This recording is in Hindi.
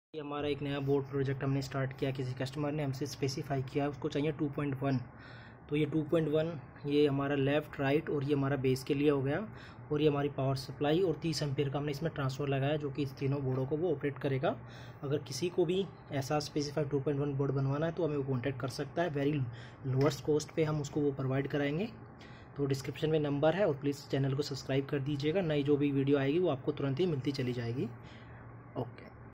ये हमारा एक नया बोर्ड प्रोजेक्ट हमने स्टार्ट किया। किसी कस्टमर ने हमसे स्पेसिफाई किया उसको चाहिए 2.1। तो ये 2.1 ये हमारा लेफ़्ट राइट और ये हमारा बेस के लिए हो गया। और ये हमारी पावर सप्लाई और 30 एम्पीयर का हमने इसमें ट्रांसफ़र लगाया जो कि इस तीनों बोर्डों को वो ऑपरेट करेगा। अगर किसी को भी ऐसा स्पेसिफाइड 2.1 बोर्ड बनवाना है तो हमें वो कॉन्टैक्ट कर सकता है। वेरी लोअस्ट कॉस्ट पे हम उसको वो प्रोवाइड कराएंगे। तो डिस्क्रिप्शन में नंबर है और प्लीज़ चैनल को सब्सक्राइब कर दीजिएगा। नई जो भी वीडियो आएगी वो आपको तुरंत ही मिलती चली जाएगी। ओके।